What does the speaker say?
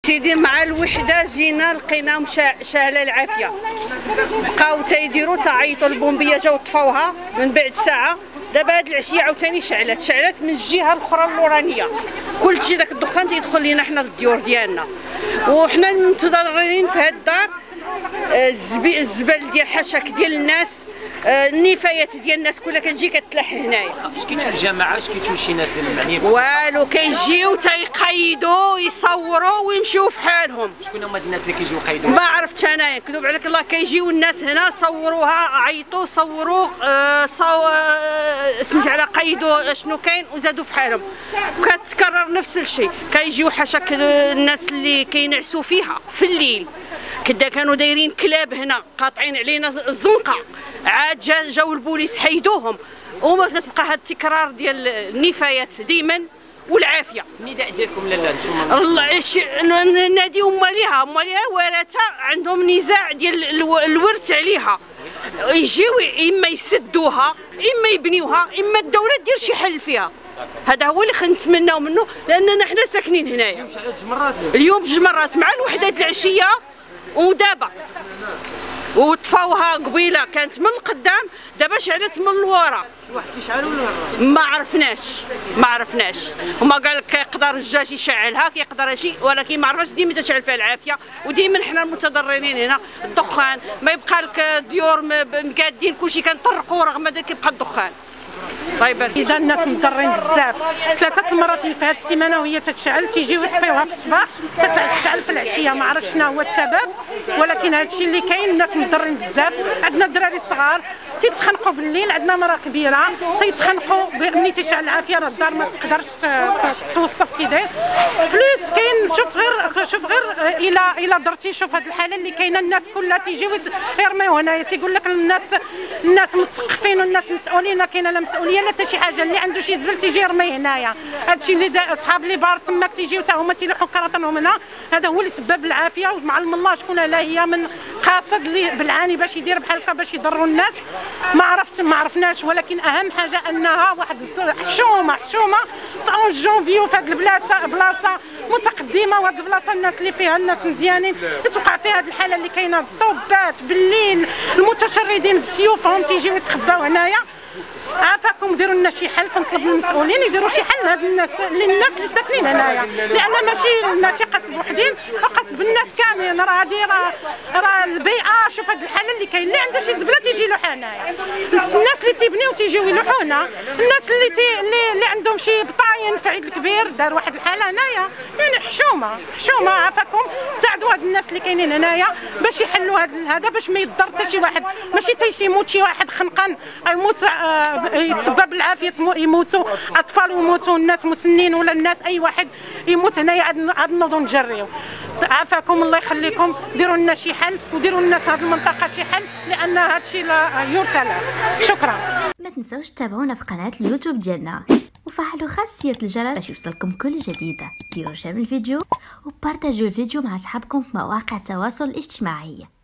سيدي مع الوحده جينا لقيناهم شاعله العافيه، بقاو تيديروا تعيطوا البومبيه، جاو طفاوها من بعد ساعه. دابا هاد العشيه عاوتاني شعلت من الجهه الاخرى اللورانيه. كلشي داك الدخان تيدخل لينا حنا للديور ديالنا، وحنا متضررين في هاد الدار. الزبل ديال حشك ديال الناس، النفايات ديال الناس كلها كتجي كتلاح هنايا. اش كيتو الجماعه، اش كيتو شي ناس معنيين والو، كيجيو تيقيدوا يصوروا ويمشيو في حالهم. شكون هما الناس اللي كيجيو يقيدوا؟ ما عرفتش انايا، كذوب عليك الله. كيجيو الناس هنا صوروها، عيطوا صوروا، سميت على قيدوا شنو كاين وزادوا في حالهم. كتكرر نفس الشيء، كيجيو حاشاك الناس اللي كينعسوا فيها في الليل. كانوا دايرين كلاب هنا قاطعين علينا الزنقه، عاد جاو البوليس حيدوهم. وما كتبقى هذا التكرار ديال النفايات ديما والعافيه. النداء ديالكم لالا نتوما الله ناديو ماليها ورثه عندهم نزاع ديال الورث عليها، يجيو اما يسدوها اما يبنيوها اما الدوله دير شي حل فيها. هذا هو اللي خنتمناو منه، لاننا حنا ساكنين هنايا. اليوم بجوج مرات مع الوحده العشيه ودابا، وطفاوها قبيله كانت من القدام، دابا شعلت من الورا. واحد كيشعل ولا ما عرفناش. هما قال لك يقدر الدجاج يشعلها، كيقدر شي، ولكن ما عرفش ديما تشعل فيها العافيه. وديما حنا المتضررين هنا الدخان، ما يبقى لك ديور مقادين كلشي كنطرقوا رغم ذلك كيبقى الدخان. طيب اذا الناس مضرين بزاف. 3 المرات في هذه السيمانه وهي تتشعل، تيجيو يطفيوها في الصباح تتشعل في العشيه. ما عرفتش شنو هو السبب، ولكن هذا الشيء اللي كاين. الناس مضرين بزاف. عندنا الدراري الصغار تيتخنقوا بالليل، عندنا مراه كبيره تيتخنقوا ملي تيشعل العافيه، راه الدار ما تقدرش توصف كي داير. بلوس كاين، شوف غير الى درتي، شوف هذه الحاله اللي كاينه. الناس كلها تيجيو يرميو هنايا، تيقول لك الناس مثقفين والناس مسؤولين. كاينه لا مسؤوليه لا حتى شي حاجه. اللي عنده شي زبل تيجي يرميه هنايا. هادشي اللي اصحاب لي بار تماك تيجيو حتى هما تيلوحوا كراطنهم هنا. هذا هو اللي سبب العافيه. ومعلم الله شكون لا هي من قاصد اللي بالعاني باش يدير بحال هكا باش يضروا الناس. ما عرفناش، ولكن اهم حاجه انها واحد حشومه طاون جونفيو في هذه بلاصه متقدمه. وهذه البلاصه الناس اللي فيها الناس مزيانين، توقع فيها هذه الحاله اللي كاينه. الضباط بالليل المتشردين بسيوفهم تيجيو يتخباو هنايا. عافاكم ديروا لنا شي حل. تنطلب من المسؤولين يديروا شي حل لهاد الناس اللي ساكنين هنايا، لان ماشي قصد وحدين، قصد بالناس كاملين. راه البيئه. شوف هاد الحاله اللي كاين، اللي عنده شي زبله تيجي يلوح هنايا. الناس اللي تيبنيو تيجيو يلوحوا هنا. الناس اللي عندهم شي بطاين في عيد الكبير دار واحد الحاله هنايا. يعني حشومه. عافاكم ساعدوا هاد الناس اللي كاينين هنايا باش يحلوا هذا، باش ما يضر حتى شي واحد. ماشي يموت شي واحد خنقان، يموت يتسبب العافيه، يموتوا اطفال ويموتوا الناس مسنين، ولا الناس اي واحد يموت هنايا. عاد نوضوا نجريو. عافاكم الله يخليكم، ديروا لنا شي حل وديروا للناس هذه المنطقه شي حل، لان هذا الشيء لا يرتلى. شكرا. ما تنسوش تتابعونا في قناه اليوتيوب ديالنا وفعلوا خاصيه الجرس باش يوصلكم كل جديده. ديروا شير الفيديو وبارطاجيو الفيديو مع اصحابكم في مواقع التواصل الاجتماعي.